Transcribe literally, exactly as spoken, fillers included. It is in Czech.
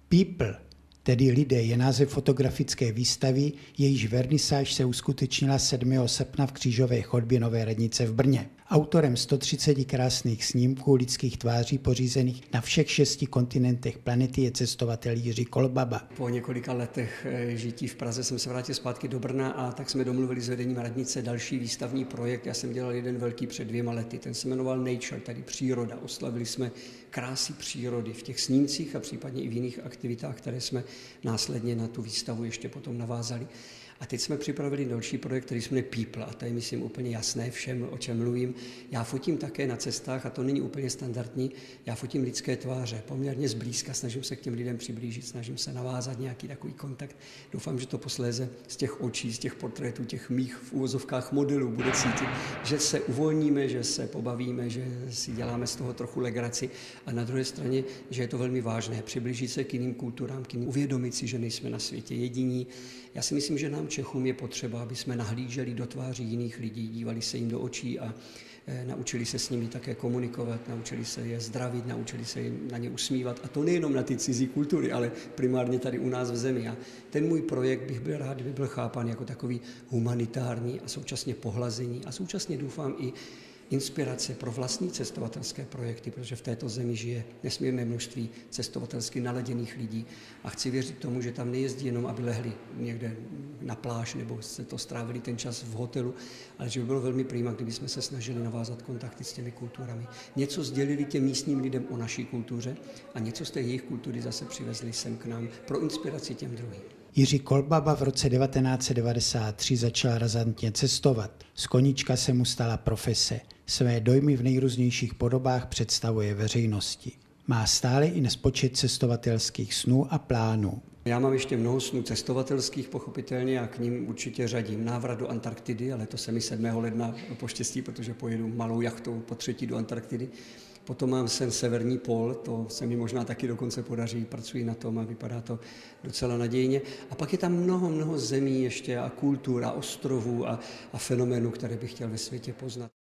People, tedy lidé, je název fotografické výstavy, jejíž vernisáž se uskutečnila sedmého srpna v Křížové chodbě Nové radnice v Brně. Autorem sto třiceti krásných snímků lidských tváří pořízených na všech šesti kontinentech planety je cestovatel Jiří Kolbaba. Po několika letech žití v Praze jsem se vrátil zpátky do Brna a tak jsme domluvili s vedením radnice další výstavní projekt. Já jsem dělal jeden velký před dvěma lety, ten se jmenoval Nature, tedy příroda. Oslavili jsme krásy přírody v těch snímcích a případně i v jiných aktivitách, které jsme následně na tu výstavu ještě potom navázali. A teď jsme připravili další projekt, který se jmenuje People, a to je, myslím, úplně jasné všem, o čem mluvím. Já fotím také na cestách, a to není úplně standardní, já fotím lidské tváře, poměrně zblízka, snažím se k těm lidem přiblížit, snažím se navázat nějaký takový kontakt. Doufám, že to posléze z těch očí, z těch portrétů, těch mých v úvozovkách modelů bude cítit, že se uvolníme, že se pobavíme, že si děláme z toho trochu legraci, a na druhé straně, že je to velmi vážné, přiblížit se k jiným kulturám, k jiným, uvědomit si, že nejsme na světě jediní. Já si myslím, že nám Čechům je potřeba, aby jsme nahlíželi do tváří jiných lidí, dívali se jim do očí a e, naučili se s nimi také komunikovat, naučili se je zdravit, naučili se na ně usmívat. A to nejenom na ty cizí kultury, ale primárně tady u nás v zemi. A ten můj projekt bych byl rád, kdyby byl chápán jako takový humanitární a současně pohlazení a současně doufám i inspirace pro vlastní cestovatelské projekty, protože v této zemi žije nesmírné množství cestovatelsky naladěných lidí a chci věřit tomu, že tam nejezdí jenom, aby lehli někde na pláž nebo se to strávili ten čas v hotelu, ale že by bylo velmi prima, kdyby jsme se snažili navázat kontakty s těmi kulturami. Něco sdělili těm místním lidem o naší kultuře a něco z té jejich kultury zase přivezli sem k nám pro inspiraci těm druhým. Jiří Kolbaba v roce devatenáct set devadesát tři začal razantně cestovat. Z koníčka se mu stala profese. Své dojmy v nejrůznějších podobách představuje veřejnosti. Má stále i nespočet cestovatelských snů a plánů. Já mám ještě mnoho snů cestovatelských, pochopitelně, a k ním určitě řadím návrat do Antarktidy, ale to se mi sedmého ledna poštěstí, protože pojedu malou jachtou po třetí do Antarktidy. Potom mám sen Severní pól, to se mi možná taky dokonce podaří, pracuji na tom a vypadá to docela nadějně. A pak je tam mnoho, mnoho zemí ještě a kultur a ostrovů a, a fenoménů, které bych chtěl ve světě poznat.